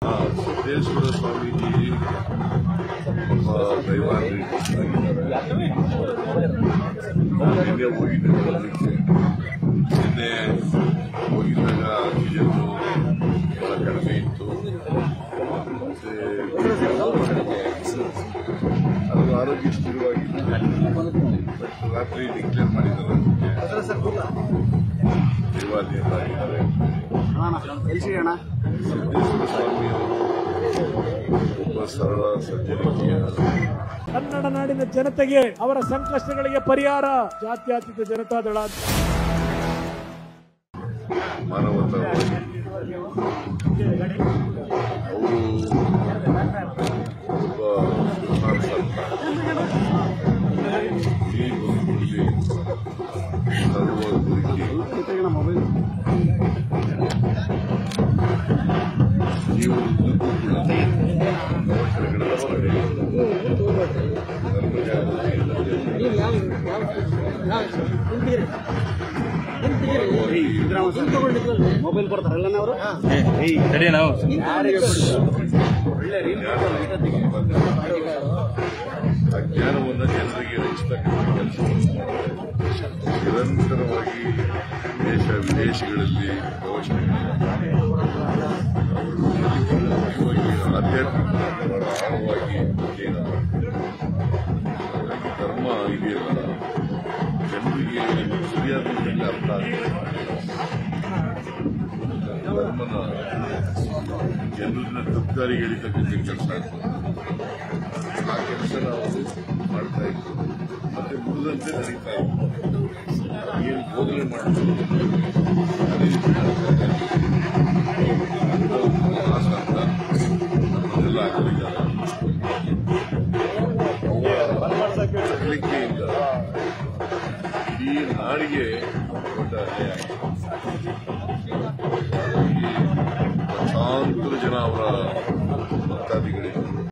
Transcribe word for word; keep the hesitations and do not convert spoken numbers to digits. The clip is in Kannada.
ಸಿದ್ದೇಶ್ವರ ಸ್ವಾಮೀಜಿ ದೈವಾಂದ್ರಿ ನಿನ್ನೆ ಹೋಗಿದ್ದೆ ನೋಡೋದಕ್ಕೆ. ನಿನ್ನೆ ಹೋಗಿದ್ದಾಗ ಆಕ್ಸಿಜನ್ ಬಹಳ ಕಡಿಮೆ ಇತ್ತು. ಮತ್ತೆ ಅದು ಆರೋಗ್ಯ ಸ್ಥಿರವಾಗಿತ್ತು. ರಾತ್ರಿ ಡಿಕ್ಲೇರ್ ಮಾಡಿದ್ದಾರೆ ದೇವಾಲಯದಲ್ಲಿದ್ದಾರೆ. ಸಿದ್ದೇಶ್ವರ ಸ್ವಾಮಿಯವರು ಒಬ್ಬ ಸರಳ ಸಜ್ಜನಿಕೆಯ ಕನ್ನಡ ನಾಡಿನ ಜನತೆಗೆ ಅವರ ಸಂಕಷ್ಟಗಳಿಗೆ ಪರಿಹಾರ ಜಾತ್ಯತೀತ ಜನತಾದಳ ಮಾನವತಾವಾದಿ. ಅವರು ಒಬ್ಬ ಮಹಾನ್ ಸಂತ. ಈ ಬದುಕಿನಲ್ಲಿ ಸರ್ವವಾದ ಬದುಕಿ ಜೀವನದುದ್ದಕ್ಕೂ ಕೂಡ ಪ್ರವಚನಗಳ ಸ್ಮರಣೆ, ಧರ್ಮ ಮೊಬೈಲ್ ಕೊಡ್ತಾರಲ್ಲ ಅವರು ಆ ಜ್ಞಾನವನ್ನು ಜನರಿಗೆ ಹಂಚತಕ್ಕಂಥ ಕೆಲಸ ನಿರಂತರವಾಗಿ ದೇಶ ವಿದೇಶಗಳಲ್ಲಿ ಪ್ರವಚನಗಳಲ್ಲಿ ಆಧ್ಯಾತ್ಮಿಕ ಬಹಳ ಆಳವಾಗಿ ಅಧ್ಯಯನ ಮಾಡ್ತಾರೆ. ಹಾಗಾಗಿ ಧರ್ಮ ಇದೆಯಲ್ಲ ಜನರಿಗೆ ಸರಿಯಾದ ರೀತಿಯಲ್ಲಿ ಅರ್ಥ ಆಗ್ತದೆ. ಧರ್ಮನ ಜನರನ್ನ ತಪ್ಪದಾರಿಗೆ ಎಳಿತಕ್ಕಂಥ ಕೆಲಸ ಆ ಕೆಲಸ ನಾವು ಮಾಡ್ತಾ ಇತ್ತು. ಮತ್ತೆ ಮುಗಿದಂತೆ ನಡೀತಾ ಇತ್ತು. ಏನು ಬೋಧನೆ ಮಾಡ್ತೀವಿ ಅದೇ ರೀತಿ ಮಾಡ್ತಾ ಇದ್ದಾರೆ. ಅದೆಲ್ಲ ಆಗಲಿದ್ದಾರೆ. ಅಗಲಿಕೆಯಿಂದ ಇಡೀ ನಾಡಿಗೆ ದೊಡ್ಡ ಅನ್ಯಾಯ ಆಯಿತು. ಲಕ್ಷಾಂತರ ಜನ ಅವರ ಭಕ್ತಾದಿಗಳಿದ್ದಾರೆ.